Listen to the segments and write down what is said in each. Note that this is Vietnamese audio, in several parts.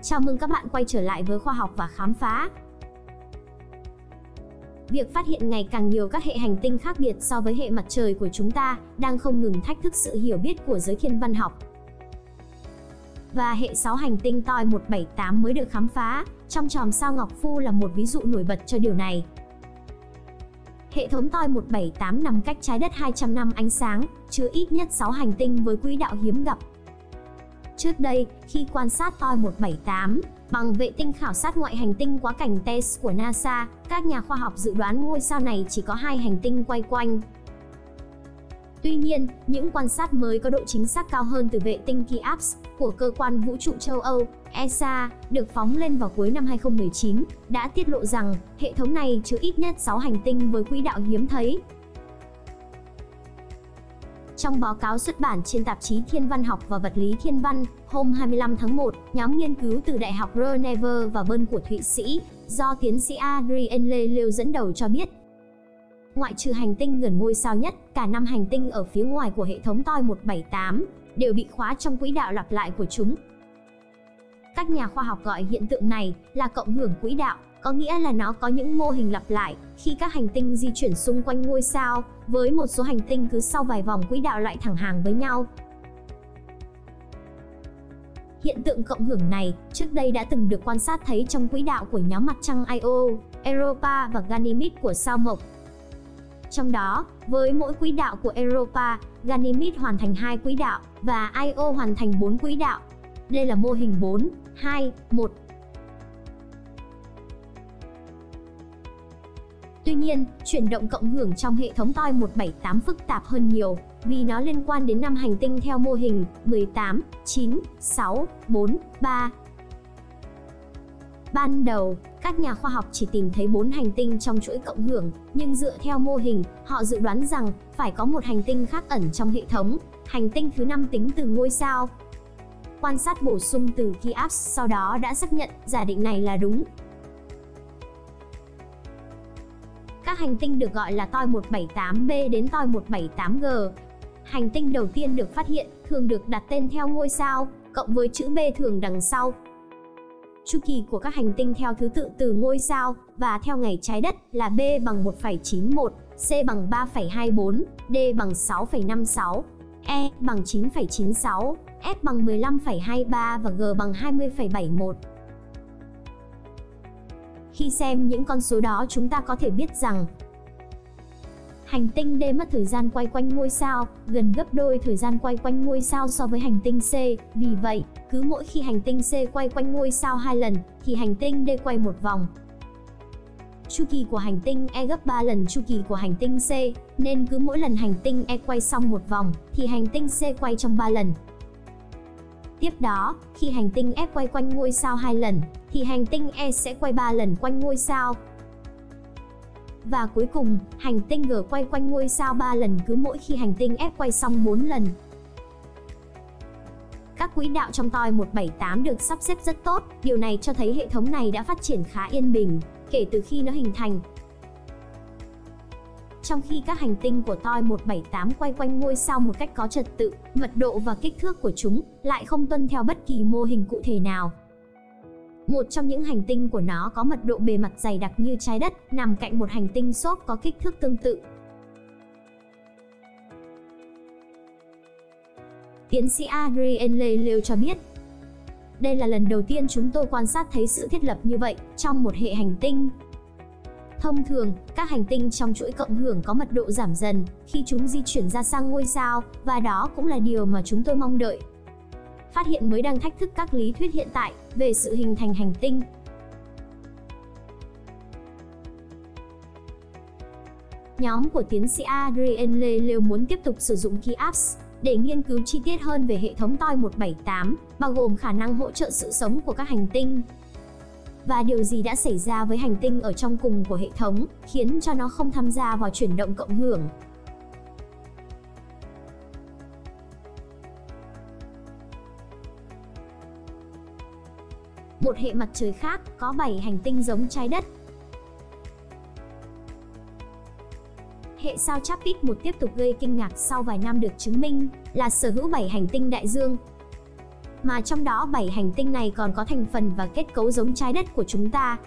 Chào mừng các bạn quay trở lại với Khoa học và Khám phá. Việc phát hiện ngày càng nhiều các hệ hành tinh khác biệt so với hệ mặt trời của chúng ta đang không ngừng thách thức sự hiểu biết của giới thiên văn học. Và hệ 6 hành tinh TOI 178 mới được khám phá trong chòm sao Ngọc Phu là một ví dụ nổi bật cho điều này. Hệ thống TOI 178 nằm cách trái đất 200 năm ánh sáng, chứa ít nhất 6 hành tinh với quỹ đạo hiếm gặp. Trước đây, khi quan sát TOI 178 bằng vệ tinh khảo sát ngoại hành tinh quá cảnh TESS của NASA, các nhà khoa học dự đoán ngôi sao này chỉ có 2 hành tinh quay quanh. Tuy nhiên, những quan sát mới có độ chính xác cao hơn từ vệ tinh KIAPS của Cơ quan Vũ trụ châu Âu, ESA, được phóng lên vào cuối năm 2019, đã tiết lộ rằng hệ thống này chứa ít nhất 6 hành tinh với quỹ đạo hiếm thấy. Trong báo cáo xuất bản trên tạp chí Thiên văn học và Vật lý Thiên văn, hôm 25 tháng 1, nhóm nghiên cứu từ Đại học Geneva và Bern của Thụy Sĩ, do tiến sĩ Adrien Leleu dẫn đầu cho biết, ngoại trừ hành tinh gần ngôi sao nhất, cả 5 hành tinh ở phía ngoài của hệ thống TOI 178 đều bị khóa trong quỹ đạo lặp lại của chúng. Các nhà khoa học gọi hiện tượng này là cộng hưởng quỹ đạo, có nghĩa là nó có những mô hình lặp lại khi các hành tinh di chuyển xung quanh ngôi sao, với một số hành tinh cứ sau vài vòng quỹ đạo lại thẳng hàng với nhau. Hiện tượng cộng hưởng này trước đây đã từng được quan sát thấy trong quỹ đạo của nhóm mặt trăng Io, Europa và Ganymede của sao Mộc. Trong đó, với mỗi quỹ đạo của Europa, Ganymede hoàn thành 2 quỹ đạo và Io hoàn thành 4 quỹ đạo. Đây là mô hình 4, 2, 1. Tuy nhiên, chuyển động cộng hưởng trong hệ thống TOI 178 phức tạp hơn nhiều, vì nó liên quan đến 5 hành tinh theo mô hình 18, 9, 6, 4, 3. Ban đầu, các nhà khoa học chỉ tìm thấy 4 hành tinh trong chuỗi cộng hưởng, nhưng dựa theo mô hình, họ dự đoán rằng phải có một hành tinh khác ẩn trong hệ thống, hành tinh thứ 5 tính từ ngôi sao. Quan sát bổ sung từ KIAPS sau đó đã xác nhận giả định này là đúng. Các hành tinh được gọi là TOI 178b đến TOI 178g. Hành tinh đầu tiên được phát hiện thường được đặt tên theo ngôi sao, cộng với chữ B thường đằng sau. Chu kỳ của các hành tinh theo thứ tự từ ngôi sao và theo ngày trái đất là B bằng 1,91, C bằng 3,24, D bằng 6,56, E bằng 9,96, F bằng 15,23 và G bằng 20,71. Khi xem những con số đó, chúng ta có thể biết rằng hành tinh D mất thời gian quay quanh ngôi sao gần gấp đôi thời gian quay quanh ngôi sao so với hành tinh C. Vì vậy, cứ mỗi khi hành tinh C quay quanh ngôi sao 2 lần thì hành tinh D quay 1 vòng. Chu kỳ của hành tinh E gấp 3 lần chu kỳ của hành tinh C, nên cứ mỗi lần hành tinh E quay xong 1 vòng thì hành tinh C quay trong 3 lần. Tiếp đó, khi hành tinh F quay quanh ngôi sao 2 lần thì hành tinh E sẽ quay 3 lần quanh ngôi sao. Và cuối cùng, hành tinh G quay quanh ngôi sao 3 lần cứ mỗi khi hành tinh F quay xong 4 lần. Các quỹ đạo trong TOI 178 được sắp xếp rất tốt, điều này cho thấy hệ thống này đã phát triển khá yên bình kể từ khi nó hình thành. Trong khi các hành tinh của TOI 178 quay quanh ngôi sao một cách có trật tự, mật độ và kích thước của chúng lại không tuân theo bất kỳ mô hình cụ thể nào. Một trong những hành tinh của nó có mật độ bề mặt dày đặc như trái đất, nằm cạnh một hành tinh xốp có kích thước tương tự. Tiến sĩ Adrien Leleu cho biết, đây là lần đầu tiên chúng tôi quan sát thấy sự thiết lập như vậy trong một hệ hành tinh. Thông thường, các hành tinh trong chuỗi cộng hưởng có mật độ giảm dần khi chúng di chuyển ra sang ngôi sao, và đó cũng là điều mà chúng tôi mong đợi. Phát hiện mới đang thách thức các lý thuyết hiện tại về sự hình thành hành tinh. Nhóm của tiến sĩ Adrien Leleu muốn tiếp tục sử dụng KIAPS để nghiên cứu chi tiết hơn về hệ thống TOI 178, bao gồm khả năng hỗ trợ sự sống của các hành tinh. Và điều gì đã xảy ra với hành tinh ở trong cùng của hệ thống, khiến cho nó không tham gia vào chuyển động cộng hưởng. Một hệ mặt trời khác có 7 hành tinh giống trái đất. Hệ sao Trappist 1 tiếp tục gây kinh ngạc sau vài năm được chứng minh là sở hữu 7 hành tinh đại dương. mà trong đó 7 hành tinh này còn có thành phần và kết cấu giống trái đất của chúng ta.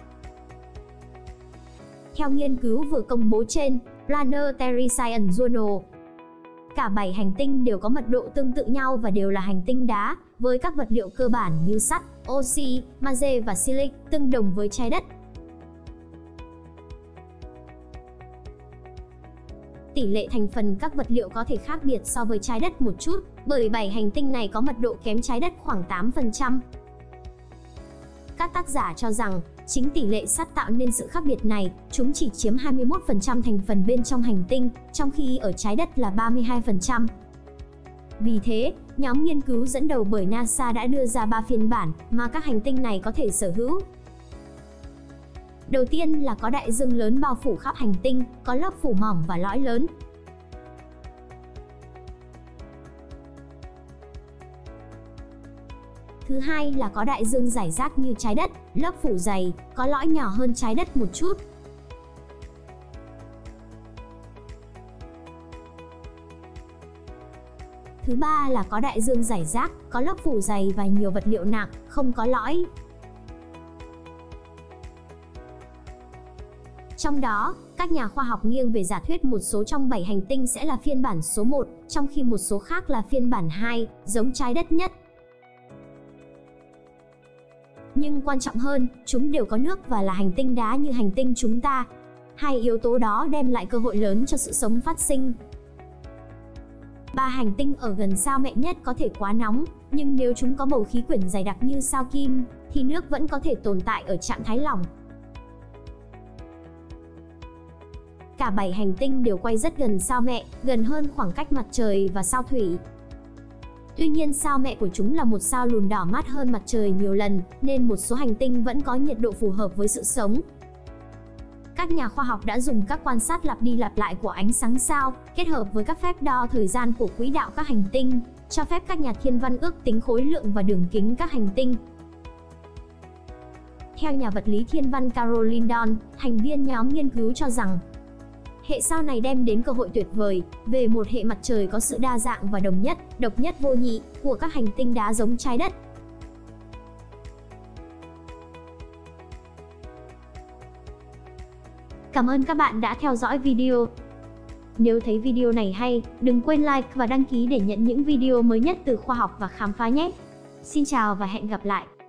Theo nghiên cứu vừa công bố trên Planetary Science Journal, cả 7 hành tinh đều có mật độ tương tự nhau và đều là hành tinh đá, với các vật liệu cơ bản như sắt, oxy, magie và silic, tương đồng với trái đất. Tỷ lệ thành phần các vật liệu có thể khác biệt so với trái đất một chút, bởi 7 hành tinh này có mật độ kém trái đất khoảng 8%. Các tác giả cho rằng, chính tỷ lệ sắt tạo nên sự khác biệt này, chúng chỉ chiếm 21% thành phần bên trong hành tinh, trong khi ở trái đất là 32%. Vì thế, nhóm nghiên cứu dẫn đầu bởi NASA đã đưa ra 3 phiên bản mà các hành tinh này có thể sở hữu. Đầu tiên là có đại dương lớn bao phủ khắp hành tinh, có lớp phủ mỏng và lõi lớn. Thứ hai là có đại dương rải rác như trái đất, lớp phủ dày, có lõi nhỏ hơn trái đất một chút. Thứ ba là có đại dương rải rác, có lớp phủ dày và nhiều vật liệu nặng, không có lõi. Trong đó, các nhà khoa học nghiêng về giả thuyết một số trong 7 hành tinh sẽ là phiên bản số 1, trong khi một số khác là phiên bản 2, giống trái đất nhất. Nhưng quan trọng hơn, chúng đều có nước và là hành tinh đá như hành tinh chúng ta. Hai yếu tố đó đem lại cơ hội lớn cho sự sống phát sinh. 3 hành tinh ở gần sao mẹ nhất có thể quá nóng, nhưng nếu chúng có bầu khí quyển dày đặc như sao Kim, thì nước vẫn có thể tồn tại ở trạng thái lỏng. Cả 7 hành tinh đều quay rất gần sao mẹ, gần hơn khoảng cách mặt trời và sao Thủy. Tuy nhiên sao mẹ của chúng là một sao lùn đỏ mát hơn mặt trời nhiều lần, nên một số hành tinh vẫn có nhiệt độ phù hợp với sự sống. Các nhà khoa học đã dùng các quan sát lặp đi lặp lại của ánh sáng sao, kết hợp với các phép đo thời gian của quỹ đạo các hành tinh, cho phép các nhà thiên văn ước tính khối lượng và đường kính các hành tinh. Theo nhà vật lý thiên văn Caroline Dawn, thành viên nhóm nghiên cứu cho rằng, hệ sao này đem đến cơ hội tuyệt vời về một hệ mặt trời có sự đa dạng và đồng nhất, độc nhất vô nhị của các hành tinh đá giống trái đất. Cảm ơn các bạn đã theo dõi video. Nếu thấy video này hay, đừng quên like và đăng ký để nhận những video mới nhất từ khoa học và khám phá nhé. Xin chào và hẹn gặp lại.